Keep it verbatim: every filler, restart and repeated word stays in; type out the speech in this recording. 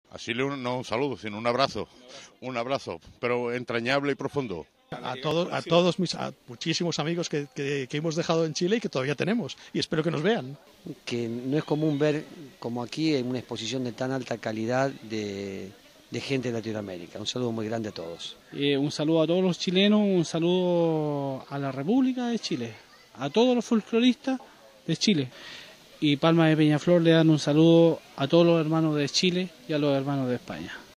A Chile no un saludo, sino un abrazo, un abrazo, pero entrañable y profundo. A todos, a todos mis, a muchísimos amigos que, que, que hemos dejado en Chile y que todavía tenemos, y espero que nos vean. Que no es común ver, como aquí, en una exposición de tan alta calidad de, de gente de Latinoamérica. Un saludo muy grande a todos. Eh, un saludo a todos los chilenos, un saludo a la República de Chile, a todos los folcloristas de Chile. Y Palma de Peñaflor le dan un saludo a todos los hermanos de Chile y a los hermanos de España.